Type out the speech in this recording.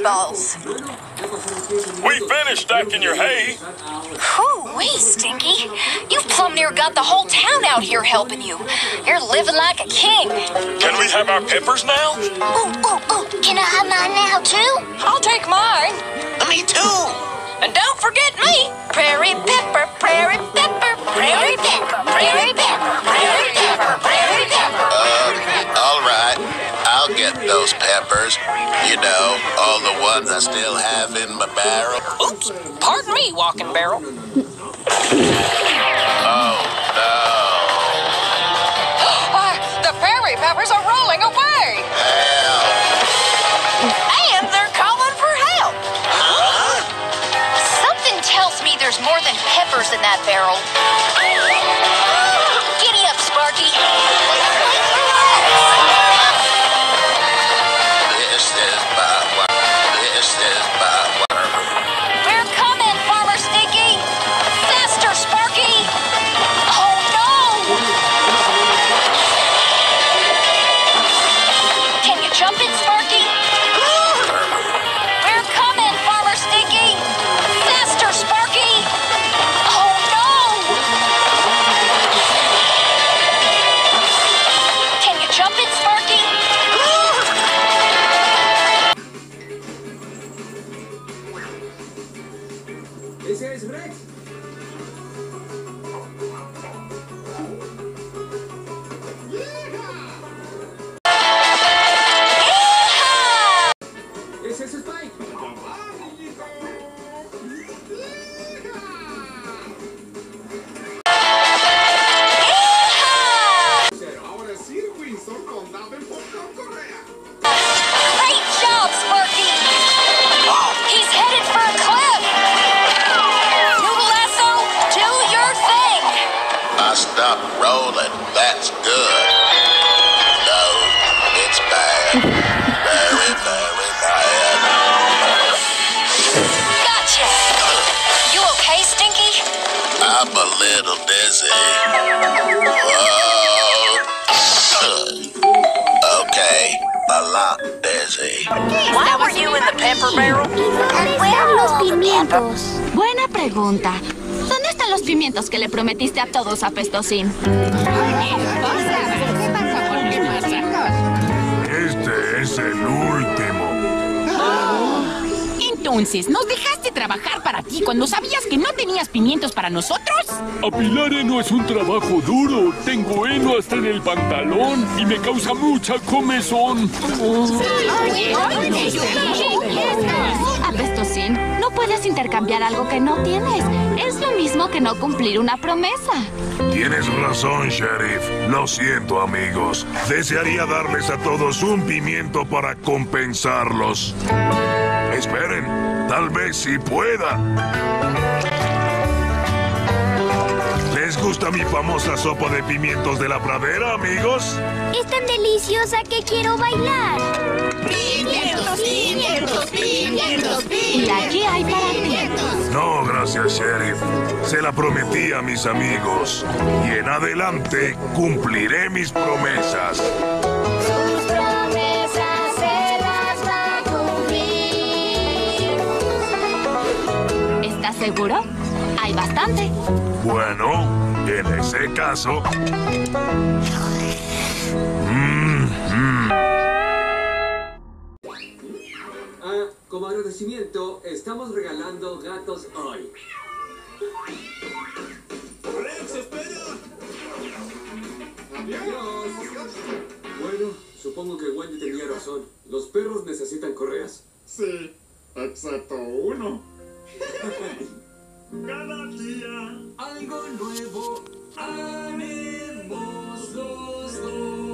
balls. We finished stacking your hay. Whoo-wee, Stinky. You've plumb near got the whole town out here helping you. You're living like a king. Can we have our peppers now? Ooh. Can I have mine now, too? I'll take mine. Me too. And don't forget me. Prairie pepper, prairie pepper, prairie pepper, prairie pepper, prairie pepper, prairie pepper. All right. I'll get those peppers. You know, all the ones I still have in my barrel. Oops, pardon me, Walking Barrel. Oh, no. The prairie peppers are rolling away. Help. And they're calling for help. Huh? Something tells me there's more than peppers in that barrel. Giddy up, Sparky. This is my work. We're coming, Farmer Stinky. Faster, Sparky. Oh, no. Can you jump it, Sparky? We're coming, Farmer Stinky. Faster, Sparky. Oh, no. Can you jump it, Sparky? Ese es Rex. Ese es Spike. Ahora sí, Winsor, con Davenport con Correa. Great job, Sparky! He's headed for a cliff! Noodle Lasso, do your thing! I stopped rolling. That's good. No, it's bad. Very, very bad. Gotcha! You okay, Stinky? I'm a little dizzy. Whoa. Okay, a lot dizzy. Why were you in the pepper barrel? Los pimientos. Buena pregunta. ¿Dónde están los pimientos que le prometiste a todos, Apestosín? Este es el último. Entonces, ¿nos dejaste trabajar para ti cuando sabías que no tenías pimientos para nosotros? Apilar heno es un trabajo duro. Tengo heno hasta en el pantalón y me causa mucha comezón. Apestosín, no puedes intercambiar algo que no tienes. Es lo mismo que no cumplir una promesa. Tienes razón, Sheriff. Lo siento, amigos. Desearía darles a todos un pimiento para compensarlos. Esperen, tal vez sí pueda. ¿Les gusta mi famosa sopa de pimientos de la pradera, amigos? Es tan deliciosa que quiero bailar. ¡Pimientos, pimientos, pimientos, pimientos! Y aquí hay para ti. No, gracias, Sheriff. Se la prometí a mis amigos. Y en adelante cumpliré mis promesas. Sus promesas se las va a cumplir. ¿Estás seguro? Hay bastante. Bueno, en ese caso... Como agradecimiento, estamos regalando gatos hoy. ¡Rex, espera! ¡Adiós! Bueno, supongo que Wendy tenía razón. Los perros necesitan correas. Sí, excepto uno. Cada día algo nuevo haremos los dos.